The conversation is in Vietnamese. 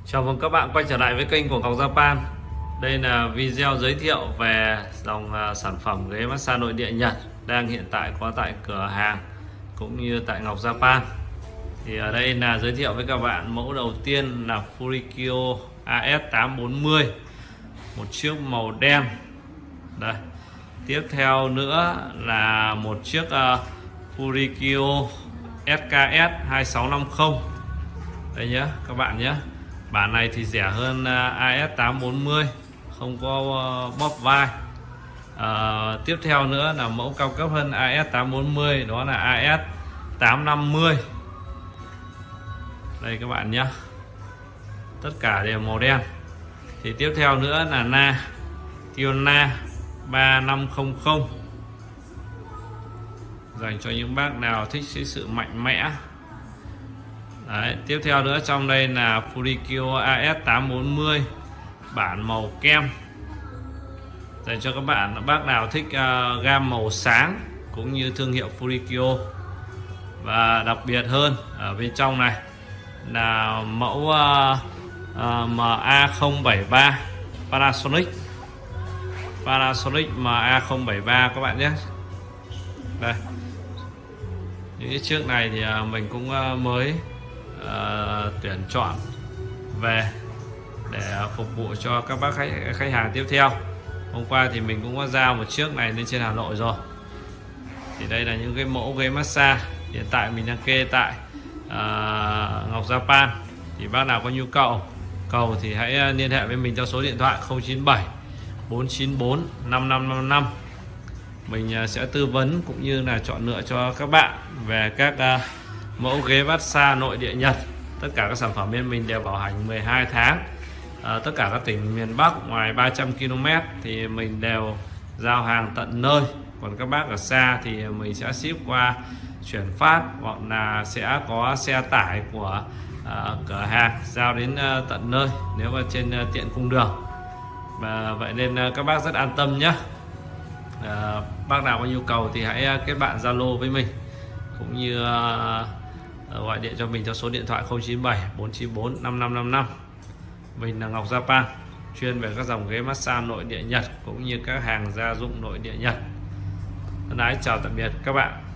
Chào mừng các bạn quay trở lại với kênh của Ngọc Japan. Đây là video giới thiệu về dòng sản phẩm ghế massage nội địa Nhật đang hiện tại có tại cửa hàng cũng như tại Ngọc Japan. Thì ở đây là giới thiệu với các bạn mẫu đầu tiên là Furikyo AS840, một chiếc màu đen. Đây. Tiếp theo nữa là một chiếc Furikyo SKS 2650. Đây nhé các bạn nhé. Bản này thì rẻ hơn AS840, không có bóp vai. Tiếp theo nữa là mẫu cao cấp hơn AS840, đó là AS850. Đây các bạn nhé, tất cả đều màu đen. Thì tiếp theo nữa là Tiona 3500, dành cho những bác nào thích sự mạnh mẽ. Đấy, tiếp theo nữa trong đây là Furikyo AS840 bản màu kem, dành cho các bác nào thích gam màu sáng cũng như thương hiệu Furikyo. Và đặc biệt hơn ở bên trong này là mẫu MA073 Panasonic MA073 các bạn nhé. Đây, những cái chiếc này thì mình cũng mới tuyển chọn về để phục vụ cho các bác khách hàng tiếp theo. Hôm qua thì mình cũng có giao một chiếc này lên trên Hà Nội rồi. Thì đây là những cái mẫu ghế massage hiện tại mình đang kê tại Ngọc Japan. Thì bác nào có nhu cầu thì hãy liên hệ với mình theo số điện thoại 097 494 5555. Mình sẽ tư vấn cũng như là chọn lựa cho các bạn về các mẫu ghế massage nội địa Nhật. Tất cả các sản phẩm bên mình đều bảo hành 12 tháng. Tất cả các tỉnh miền Bắc ngoài 300 km thì mình đều giao hàng tận nơi. Còn các bác ở xa thì mình sẽ ship qua chuyển phát, hoặc là sẽ có xe tải của cửa hàng giao đến tận nơi nếu mà trên tiện cung đường. Và vậy nên các bác rất an tâm nhé. Bác nào có nhu cầu thì hãy kết bạn Zalo với mình, cũng như gọi điện cho mình theo số điện thoại 097 494 5555. Mình là Ngọc Japan, chuyên về các dòng ghế massage nội địa Nhật cũng như các hàng gia dụng nội địa Nhật. Thân ái chào tạm biệt các bạn.